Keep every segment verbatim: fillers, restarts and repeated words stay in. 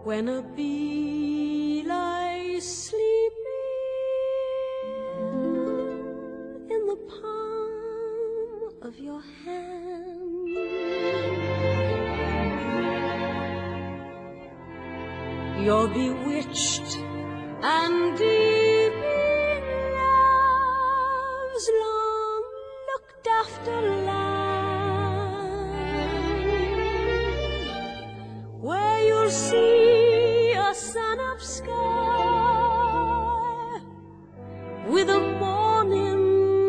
when a bee lies sleeping in the palm of your hand. You're bewitched and deep in love's long looked after land, where you'll see a sun-up sky with a morning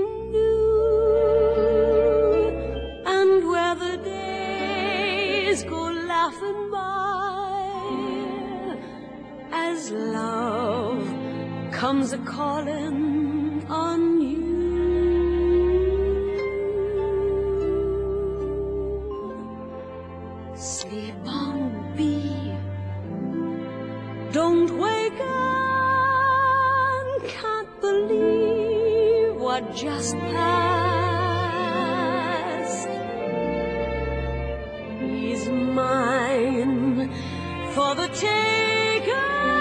dew, and where the days go laughing by as love comes a-calling on you. Sleep on, bee, don't wake up, can't believe what just passed. He's mine for the taking.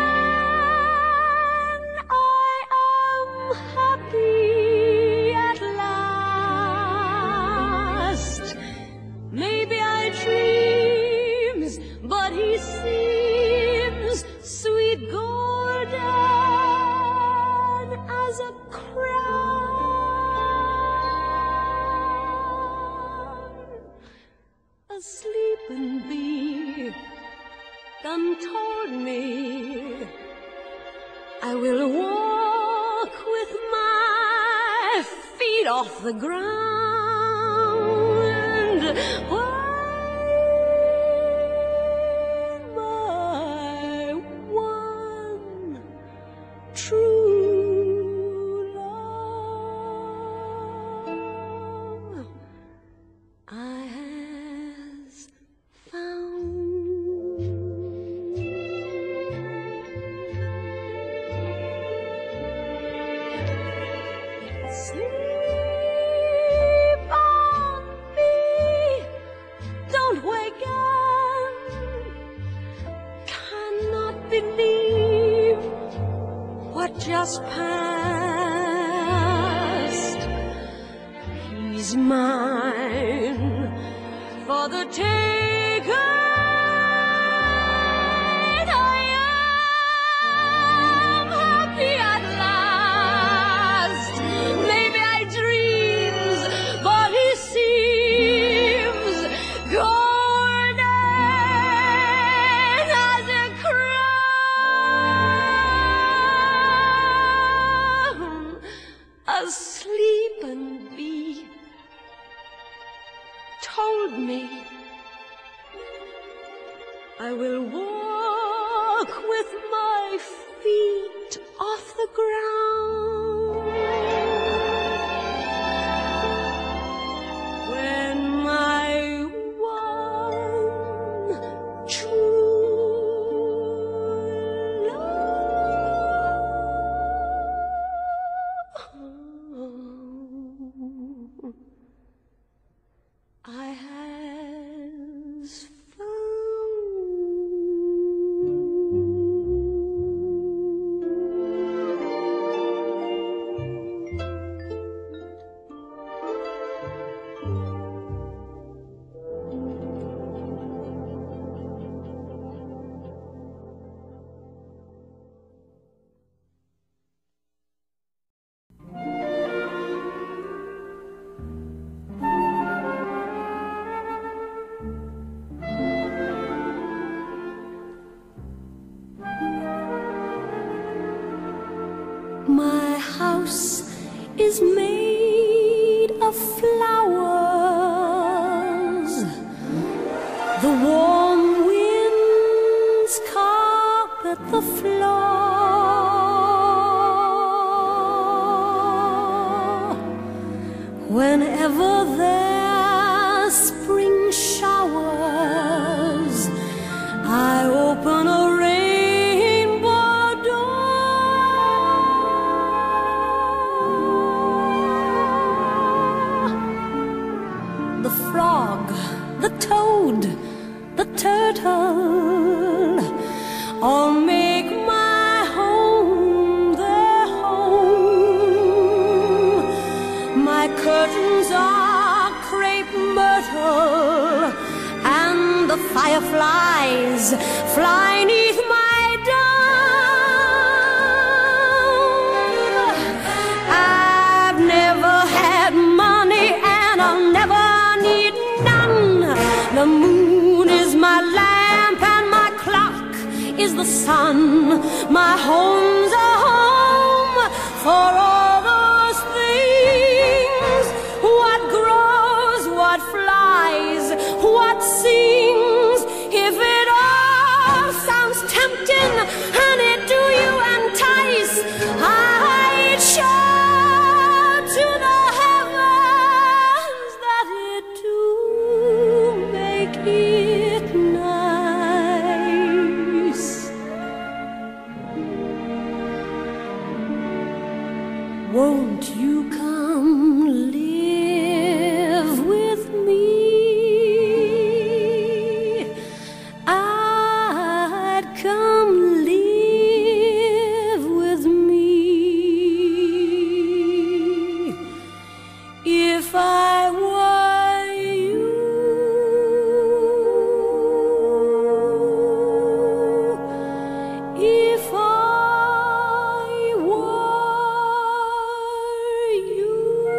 I am happy at last. Maybe I dreams, but he seems sweet golden as a crown. A sleeping bee done told me I will walk with my feet off the ground. My one true love I has found. Sleep on me, don't wake up, cannot believe what just passed. He's mine for the taking. I am happy at last. Maybe I dreams, but he seems golden as a crown. A sleeping bee told me I will walk with my feet off the ground. When my one true love I has My house is made of flowers. The warm winds carpet the floor. Whenever there's spring showers, I open a the toad, the turtle, fireflies fly neath my dome. I've never had money and I'll never need none. The moon is my lamp and my clock is the sun. My home's a home for all those things. What grows, what flies, what sings. If it all sounds tempting, honey, do you entice? I'd shout to the heavens that it do make it nice. Won't you come live with me? I'd come live with me if I were you. If I were you.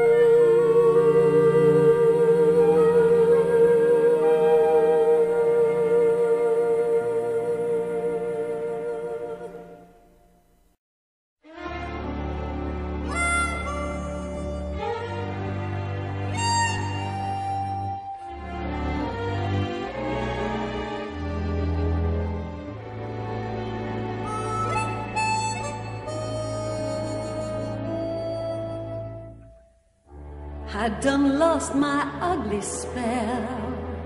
I'd done lost my ugly spell.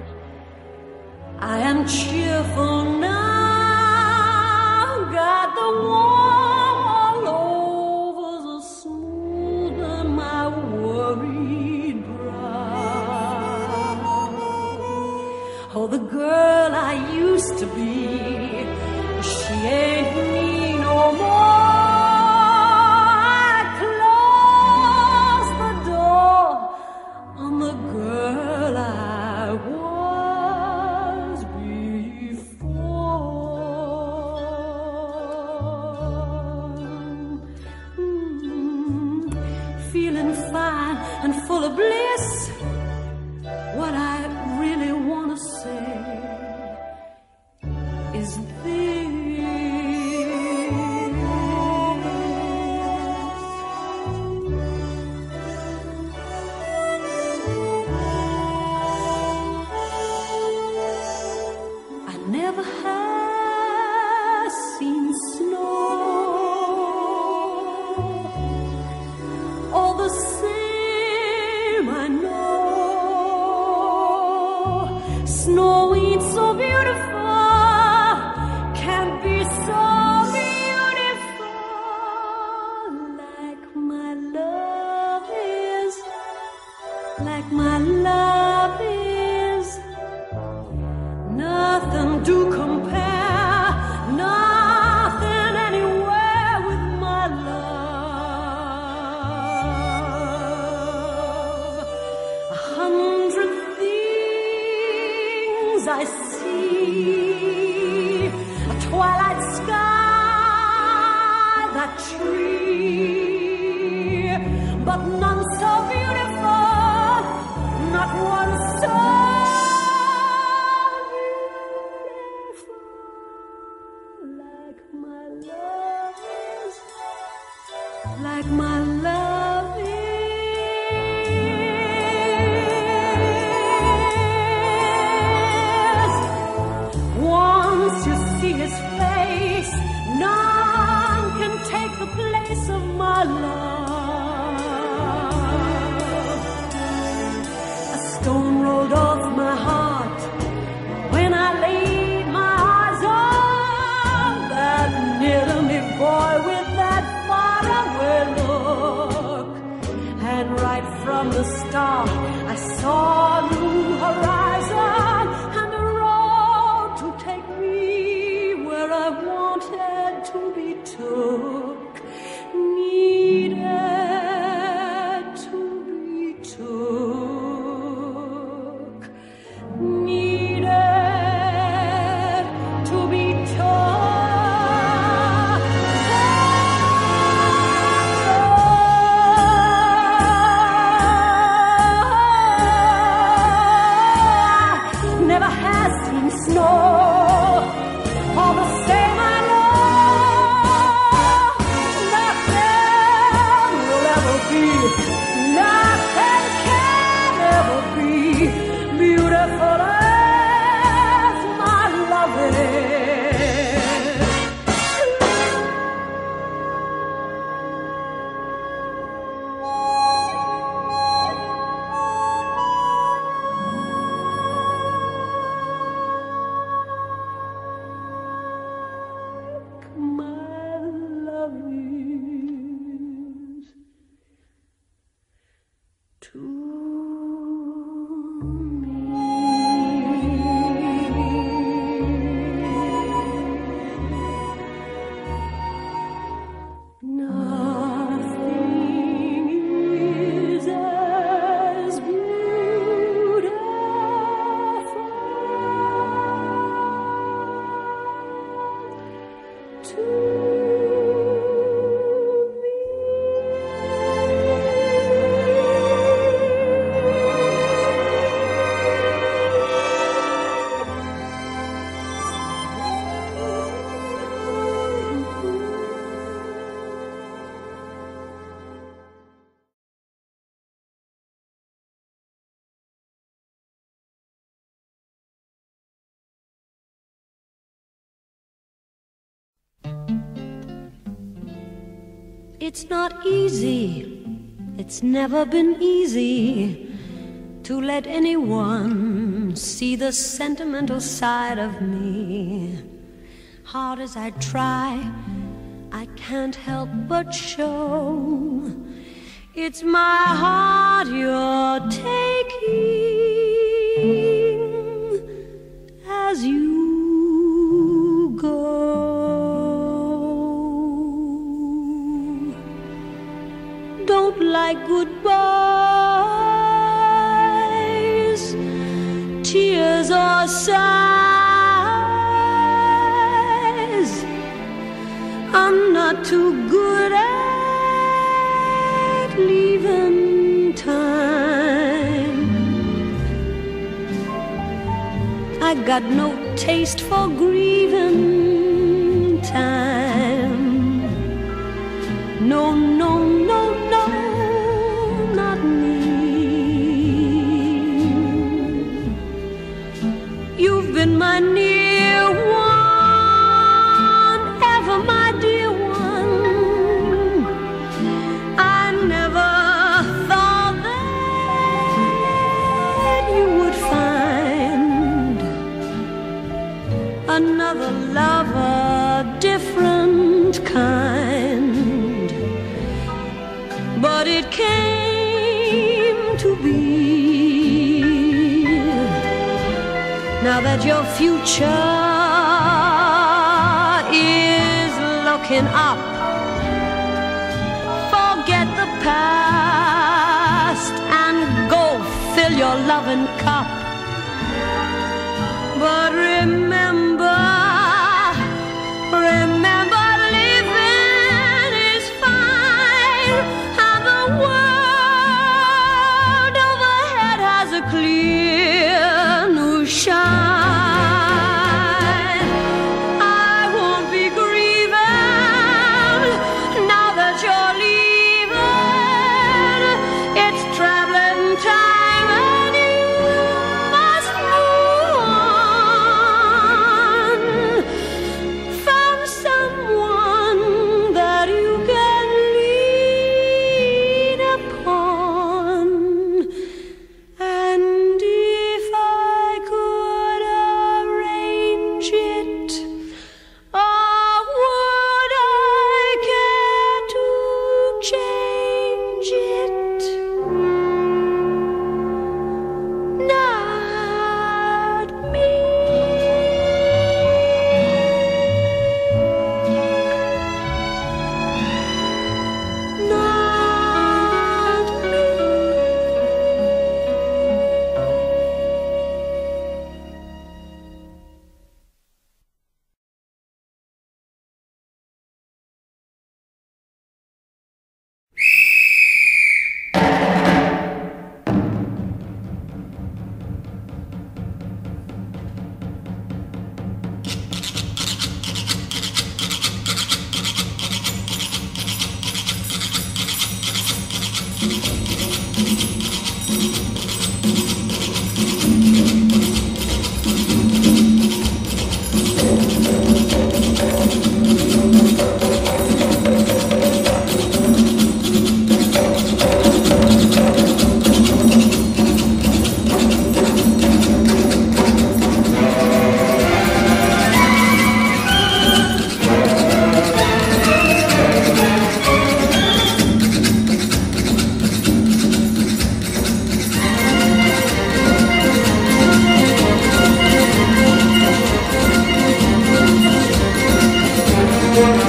I am cheerful now, got the warm all over the smooth on my worried brow. Oh, the girl I used to be, she ain't me no more. The girl I was before. Mm, feeling fine and full of bliss. What I really want to say is this. Never has seen snow. All the same, I know snow ain't so beautiful, can't be so beautiful like my love is, like my love is. Nothing to compare, nothing anywhere with my love. A hundred things I see, a twilight sky, that tree, but none so beautiful, not one so like my love is. Once you see his face, none can take the place of my love. A stone rolled off my heart when I laid my eyes on that near-to-me boy with that faraway look. And right from the start I saw a new horizon and a road to take me where I wanted to be took, needed to be took. It's not easy, it's never been easy to let anyone see the sentimental side of me. Hard as I try, I can't help but show it's my heart you're taking as you go. Don't like goodbyes, tears or sighs. I'm not too good at leaving time. I got no taste for grieving time. No, no, no, no, not me. You've been my near one, ever my dear one. I never thought that you would find another lover, different kind. But it came to be. Now that your future is looking up, forget the past and go fill your loving cup. But remember, remember living is fine. World overhead has a clear new shine. I won't be grieving now that you're leaving. It's traveling time and you must move on. Found someone that you can lean upon. And if I could arrange it, or would I care to change it? Not me. Not me. Wearn.